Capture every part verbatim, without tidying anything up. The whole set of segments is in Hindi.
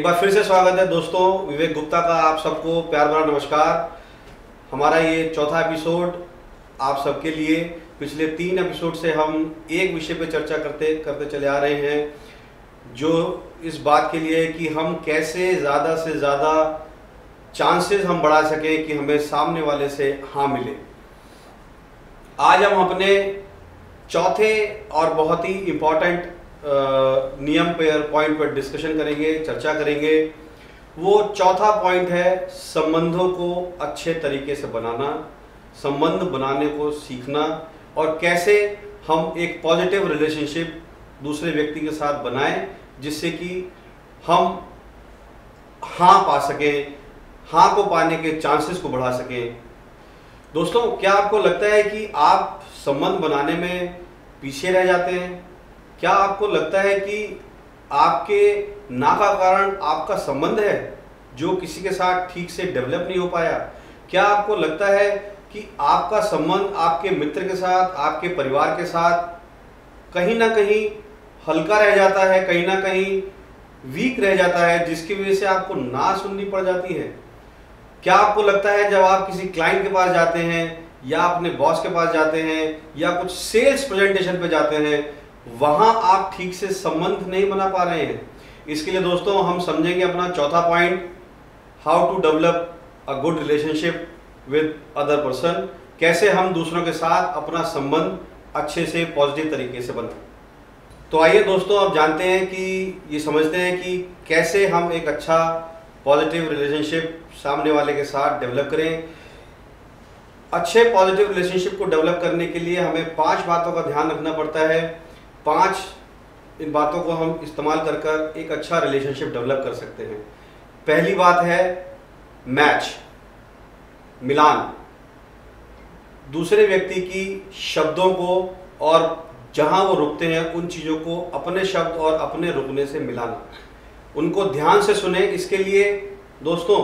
बार फिर से स्वागत है दोस्तों, विवेक गुप्ता का आप सबको प्यार भरा नमस्कार। हमारा ये चौथा एपिसोड आप सबके लिए। पिछले तीन एपिसोड से हम एक विषय पे चर्चा करते करते चले आ रहे हैं, जो इस बात के लिए है कि हम कैसे ज़्यादा से ज़्यादा चांसेस हम बढ़ा सकें कि हमें सामने वाले से हाँ मिले। आज हम अपने चौथे और बहुत ही इम्पोर्टेंट नियम पर पॉइंट पर डिस्कशन करेंगे, चर्चा करेंगे। वो चौथा पॉइंट है संबंधों को अच्छे तरीके से बनाना, संबंध बनाने को सीखना और कैसे हम एक पॉजिटिव रिलेशनशिप दूसरे व्यक्ति के साथ बनाएं जिससे कि हम हाँ पा सकें, हाँ को पाने के चांसेस को बढ़ा सकें। दोस्तों, क्या आपको लगता है कि आप संबंध बनाने में पीछे रह जाते हैं? क्या आपको लगता है कि आपके ना का कारण आपका संबंध है जो किसी के साथ ठीक से डेवलप नहीं हो पाया? क्या आपको लगता है कि आपका संबंध आपके मित्र के साथ, आपके परिवार के साथ कहीं ना कहीं हल्का रह जाता है, कहीं ना कहीं वीक रह जाता है, जिसकी वजह से आपको ना सुननी पड़ जाती है? क्या आपको लगता है जब आप किसी क्लाइंट के पास जाते हैं या अपने बॉस के पास जाते हैं या कुछ सेल्स प्रेजेंटेशन पे जाते हैं, वहां आप ठीक से संबंध नहीं बना पा रहे हैं? इसके लिए दोस्तों हम समझेंगे अपना चौथा point, how to develop a good relationship with other person. कैसे हम दूसरों के साथ अपना संबंध अच्छे से पॉजिटिव तरीके से बनाएं। तो आइए दोस्तों, अब जानते हैं कि ये समझते हैं कि कैसे हम एक अच्छा पॉजिटिव रिलेशनशिप सामने वाले के साथ डेवलप करें। अच्छे पॉजिटिव रिलेशनशिप को डेवलप करने के लिए हमें पांच बातों का ध्यान रखना पड़ता है। पांच इन बातों को हम इस्तेमाल कर कर एक अच्छा रिलेशनशिप डेवलप कर सकते हैं। पहली बात है मैच, मिलान। दूसरे व्यक्ति की शब्दों को और जहां वो रुकते हैं उन चीज़ों को अपने शब्द और अपने रुकने से मिलाना। उनको ध्यान से सुने। इसके लिए दोस्तों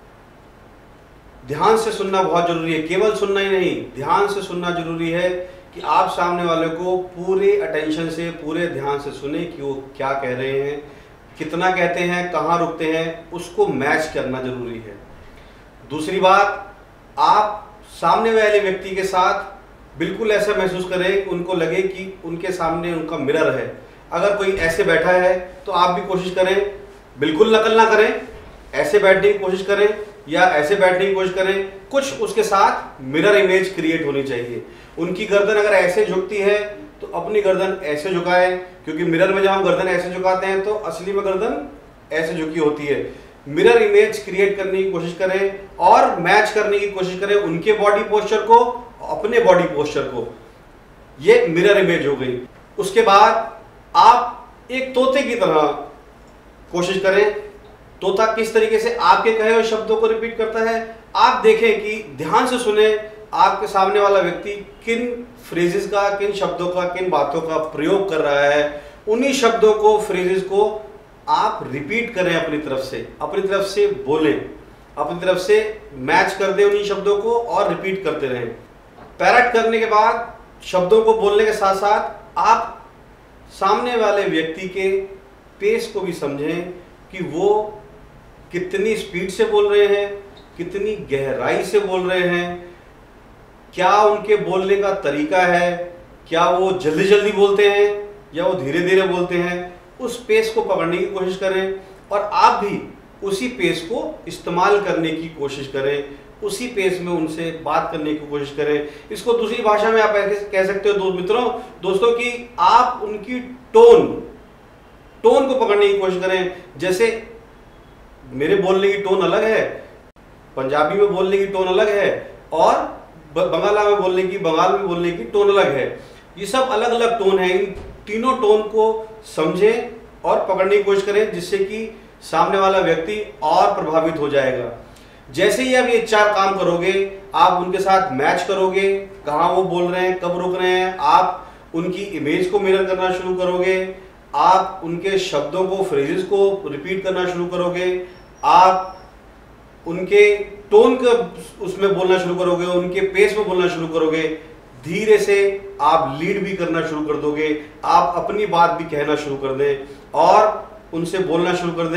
ध्यान से सुनना बहुत जरूरी है। केवल सुनना ही नहीं, ध्यान से सुनना जरूरी है कि आप सामने वाले को पूरे अटेंशन से, पूरे ध्यान से सुने कि वो क्या कह रहे हैं, कितना कहते हैं, कहाँ रुकते हैं, उसको मैच करना जरूरी है। दूसरी बात, आप सामने वाले व्यक्ति के साथ बिल्कुल ऐसा महसूस करें, उनको लगे कि उनके सामने उनका मिरर है। अगर कोई ऐसे बैठा है तो आप भी कोशिश करें, बिल्कुल नकल ना करें, ऐसे बैठने की कोशिश करें या ऐसे बैठने की कोशिश करें, कुछ उसके साथ मिरर इमेज क्रिएट होनी चाहिए। उनकी गर्दन अगर ऐसे झुकती है तो अपनी गर्दन ऐसे झुकाएं, क्योंकि मिरर में जब हम गर्दन ऐसे झुकाते हैं तो असली में गर्दन ऐसे झुकी होती है। मिरर इमेज क्रिएट करने की कोशिश करें और मैच करने की कोशिश करें उनके बॉडी पोस्चर को अपने बॉडी पोस्चर को। ये मिरर इमेज हो गई। उसके बाद आप एक तोते की तरह कोशिश करें। तोता किस तरीके से आपके कहे हुए शब्दों को रिपीट करता है, आप देखें कि ध्यान से सुने आपके सामने वाला व्यक्ति किन फ्रेजेस का, किन शब्दों का, किन बातों का प्रयोग कर रहा है। उन्हीं शब्दों को, फ्रेजेस को आप रिपीट करें अपनी तरफ से, अपनी तरफ से बोलें, अपनी तरफ से मैच कर दें उन्हीं शब्दों को और रिपीट करते रहें। पैरट करने के बाद शब्दों को बोलने के साथ साथ आप सामने वाले व्यक्ति के पेस को भी समझें कि वो कितनी स्पीड से बोल रहे हैं, कितनी गहराई से बोल रहे हैं, क्या उनके बोलने का तरीका है, क्या वो जल्दी जल्दी बोलते हैं या वो धीरे धीरे बोलते हैं। उस पेस को पकड़ने की कोशिश करें और आप भी उसी पेस को इस्तेमाल करने की कोशिश करें, उसी पेस में उनसे बात करने की कोशिश करें। इसको दूसरी भाषा में आप कह सकते हो दो मित्रों दोस्तों कि आप उनकी टोन टोन को पकड़ने की कोशिश करें। जैसे मेरे बोलने की टोन अलग है, पंजाबी में बोलने की टोन अलग है और बंगाला में बोलने की, बंगाल में बोलने की टोन अलग है। ये सब अलग अलग टोन है। इन तीनों टोन को समझें और पकड़ने की कोशिश करें, जिससे कि सामने वाला व्यक्ति और प्रभावित हो जाएगा। जैसे ही आप ये चार काम करोगे, आप उनके साथ मैच करोगे, कहाँ वो बोल रहे हैं, कब रुक रहे हैं, आप उनकी इमेज को मिरर करना शुरू करोगे, आप उनके शब्दों को, फ्रेजेस को रिपीट करना शुरू करोगे, आप उनके टोन का उसमें बोलना शुरू करोगे, उनके पेस में बोलना शुरू करोगे, धीरे से आप लीड भी करना शुरू कर दोगे, आप अपनी बात भी कहना शुरू कर दें और उनसे बोलना शुरू कर दें।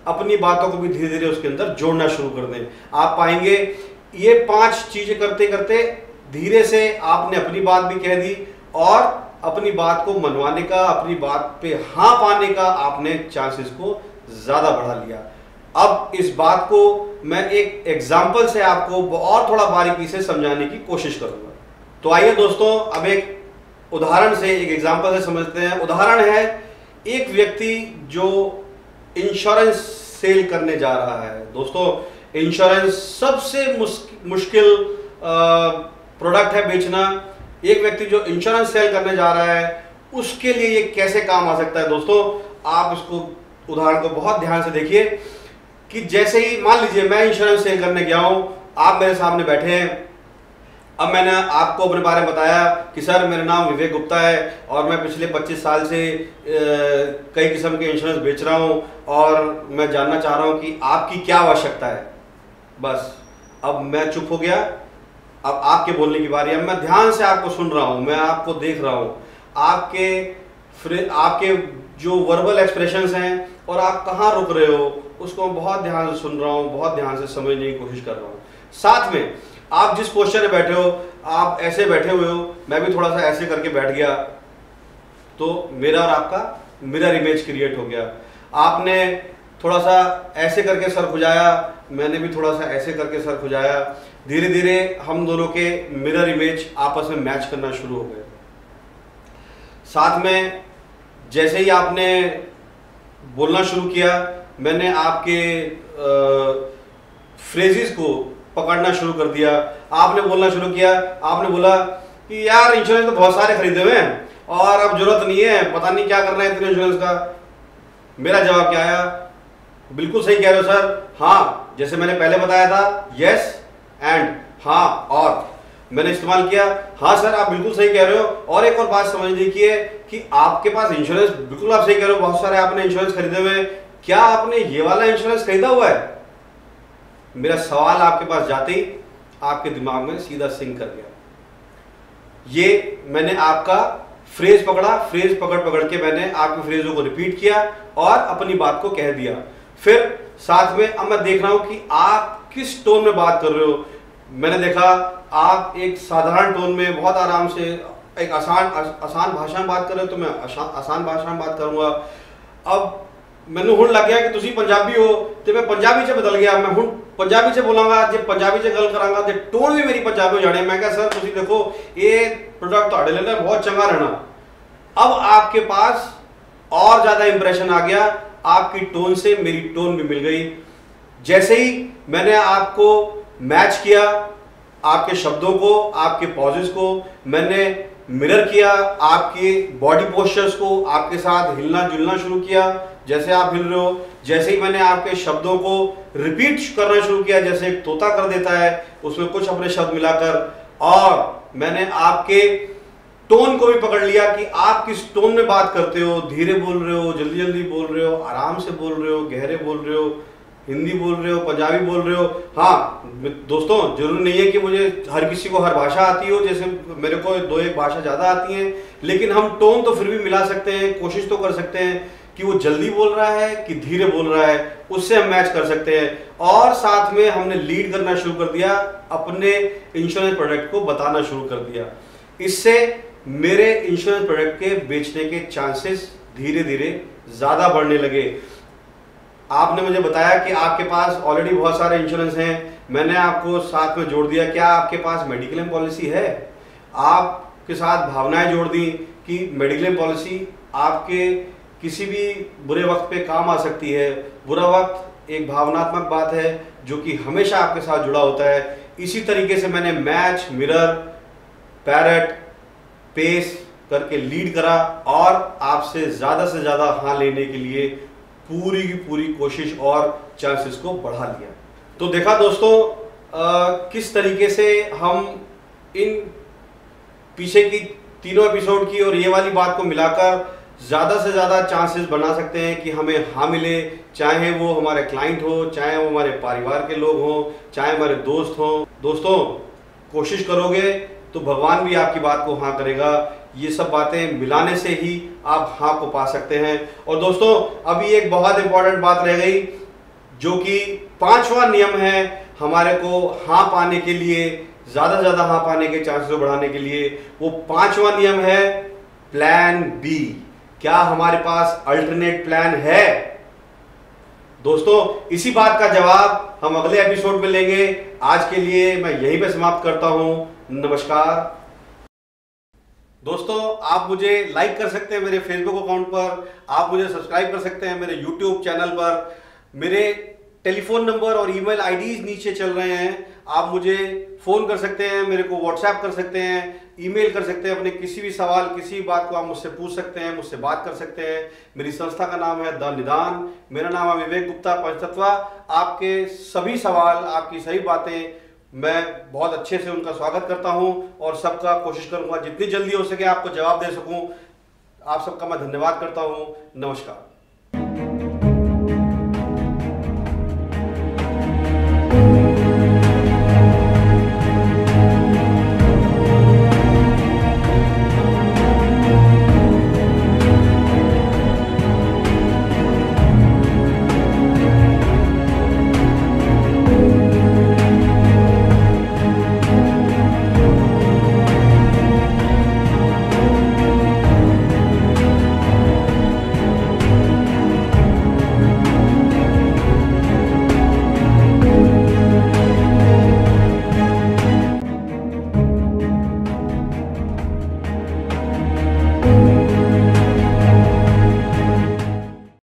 अपनी बातों को भी धीरे धीरे उसके अंदर जोड़ना शुरू कर दें। आप पाएंगे ये पांच चीजें करते करते धीरे से आपने अपनी बात भी कह दी और अपनी बात को मनवाने का, अपनी बात पे हाँ पाने का आपने चांसेस को ज्यादा बढ़ा लिया। अब इस बात को मैं एक एग्जाम्पल से आपको और थोड़ा बारीकी से समझाने की कोशिश करूंगा। तो आइए दोस्तों, अब एक उदाहरण से, एक एग्जाम्पल से समझते हैं। उदाहरण है एक व्यक्ति जो इंश्योरेंस सेल करने जा रहा है। दोस्तों, इंश्योरेंस सबसे मुश्किल प्रोडक्ट है बेचना। एक व्यक्ति जो इंश्योरेंस सेल करने जा रहा है उसके लिए ये कैसे काम आ सकता है। दोस्तों, आप इसको उदाहरण को बहुत ध्यान से देखिए कि जैसे ही मान लीजिए मैं इंश्योरेंस सेल करने गया हूं, आप मेरे सामने बैठे हैं। अब मैंने आपको अपने बारे में बताया कि सर मेरा नाम विवेक गुप्ता है और मैं पिछले पच्चीस साल से कई किस्म के इंश्योरेंस बेच रहा हूं और मैं जानना चाह रहा हूं कि आपकी क्या आवश्यकता है। बस अब मैं चुप हो गया, अब आपके बोलने की बारी है। मैं ध्यान से आपको सुन रहा हूं, मैं आपको देख रहा हूं, आपके आपके जो वर्बल एक्सप्रेशंस हैं और आप कहाँ रुक रहे हो उसको मैं बहुत ध्यान से सुन रहा हूं, बहुत ध्यान से समझने की कोशिश कर रहा हूं। साथ में आप जिस पोस्चर में बैठे हो, आप ऐसे बैठे हुए हो, मैं भी थोड़ा सा ऐसे करके बैठ गया, तो मेरा और आपका मिरर इमेज क्रिएट हो गया। आपने थोड़ा सा ऐसे करके सर खुजाया, मैंने भी थोड़ा सा ऐसे करके सर खुजाया। धीरे धीरे हम दोनों के मिरर इमेज आपस में मैच करना शुरू हो गए। साथ में जैसे ही आपने बोलना शुरू किया, मैंने आपके फ्रेजेस को पकड़ना शुरू कर दिया। आपने बोलना शुरू किया, आपने बोला कि यार इंश्योरेंस तो बहुत सारे खरीदे हुए हैं और अब जरूरत नहीं है, पता नहीं क्या करना है इतने इंश्योरेंस का। मेरा जवाब क्या आया? बिल्कुल सही कह रहे हो सर, हाँ, जैसे मैंने पहले बताया था, यस एंड हाँ और मैंने इस्तेमाल किया। हाँ सर, आप बिल्कुल सही कह रहे हो। और एक और बात समझ लीजिए कि आपके पास इंश्योरेंस, बिल्कुल आप सही कह रहे हो, बहुत सारे आपने इंश्योरेंस खरीदे हुए हैं, क्या आपने ये वाला इंश्योरेंस खरीदा हुआ है? मेरा सवाल आपके पास जाते ही आपके दिमाग में सीधा सिंक कर गया। ये मैंने आपका फ्रेज पकड़ा, फ्रेज पकड़ पकड़ के मैंने आपकी फ्रेजों को रिपीट किया और अपनी बात को कह दिया। फिर साथ में अब मैं देख रहा हूं कि आप किस टोन में बात कर रहे हो। मैंने देखा आप एक साधारण टोन में बहुत आराम से एक आसान आसान भाषा में बात कर रहे हो, तो मैं आसान भाषा में बात करूंगा। अब मैंने हुण लग गया कि तुसी पंजाबी हो, तो मैं पंजाबी से बदल गया, मैं हुण पंजाबी से बोलांगा, जो पंजाबी से गल करांगा तो टोन भी मेरी पंजाबी हो जाने। मैं कहा सर तुसी देखो ये प्रोडक्ट तुहाडे लिए बहुत चंगा रहना। अब आपके पास और ज्यादा इंप्रेशन आ गया, आपकी टोन से मेरी टोन भी मिल गई। जैसे ही मैंने आपको मैच किया, आपके शब्दों को, आपके पॉजेस को मैंने मिरर किया, आपके बॉडी पोस्चर्स को आपके साथ हिलना जुलना शुरू किया, जैसे आप हिल रहे हो। जैसे ही मैंने आपके शब्दों को रिपीट करना शुरू किया, जैसे एक तोता कर देता है, उसमें कुछ अपने शब्द मिलाकर, और मैंने आपके टोन को भी पकड़ लिया कि आप किस टोन में बात करते हो, धीरे बोल रहे हो, जल्दी जल्दी बोल रहे हो, आराम से बोल रहे हो, गहरे बोल रहे हो, हिंदी बोल रहे हो, पंजाबी बोल रहे हो। हाँ दोस्तों, जरूरी नहीं है कि मुझे हर किसी को हर भाषा आती हो, जैसे मेरे को दो एक भाषा ज़्यादा आती हैं, लेकिन हम टोन तो फिर भी मिला सकते हैं, कोशिश तो कर सकते हैं कि वो जल्दी बोल रहा है कि धीरे बोल रहा है, उससे हम मैच कर सकते हैं। और साथ में हमने लीड करना शुरू कर दिया, अपने इंश्योरेंस प्रोडक्ट को बताना शुरू कर दिया। इससे मेरे इंश्योरेंस प्रोडक्ट के बेचने के चांसेस धीरे धीरे ज़्यादा बढ़ने लगे। आपने मुझे बताया कि आपके पास ऑलरेडी बहुत सारे इंश्योरेंस हैं, मैंने आपको साथ में जोड़ दिया, क्या आपके पास मेडिक्लेम पॉलिसी है? आपके साथ भावनाएं जोड़ दी कि मेडिक्लेम पॉलिसी आपके किसी भी बुरे वक्त पे काम आ सकती है। बुरा वक्त एक भावनात्मक बात है जो कि हमेशा आपके साथ जुड़ा होता है। इसी तरीके से मैंने मैच, मिरर, पैरेट, पेस करके लीड करा और आपसे ज़्यादा से ज़्यादा हाँ लेने के लिए पूरी की पूरी कोशिश और चांसेस को बढ़ा लिया। तो देखा दोस्तों आ, किस तरीके से हम इन पीछे की तीनों एपिसोड की और ये वाली बात को मिलाकर ज़्यादा से ज़्यादा चांसेस बना सकते हैं कि हमें हाँ मिले, चाहे वो हमारे क्लाइंट हो, चाहे वो हमारे परिवार के लोग हों, चाहे हमारे दोस्त हों। दोस्तों कोशिश करोगे तो भगवान भी आपकी बात को हाँ करेगा। ये सब बातें मिलाने से ही आप हाँ को पा सकते हैं। और दोस्तों अभी एक बहुत इंपॉर्टेंट बात रह गई जो कि पांचवा नियम है हमारे को हाँ पाने के लिए, ज्यादा से ज्यादा हाँ पाने के चांसेस को बढ़ाने के लिए। वो पांचवा नियम है प्लान बी। क्या हमारे पास अल्टरनेट प्लान है? दोस्तों, इसी बात का जवाब हम अगले एपिसोड में लेंगे। आज के लिए मैं यहीं पे समाप्त करता हूं। नमस्कार दोस्तों, आप मुझे लाइक कर सकते हैं मेरे फेसबुक अकाउंट पर, आप मुझे सब्सक्राइब कर सकते हैं मेरे यूट्यूब चैनल पर। मेरे टेलीफोन नंबर और ईमेल आईडीज नीचे चल रहे हैं। आप मुझे फोन कर सकते हैं, मेरे को व्हाट्सएप कर सकते हैं, ईमेल कर सकते हैं। अपने किसी भी सवाल, किसी भी बात को आप मुझसे पूछ सकते हैं, मुझसे बात कर सकते हैं। मेरी संस्था का नाम है द निदान। मेरा नाम है विवेक गुप्ता पंचतत्वा। आपके सभी सवाल, आपकी सही बातें मैं बहुत अच्छे से उनका स्वागत करता हूं और सबका कोशिश करूंगा जितनी जल्दी हो सके आपको जवाब दे सकूं। आप सबका मैं धन्यवाद करता हूं। नमस्कार।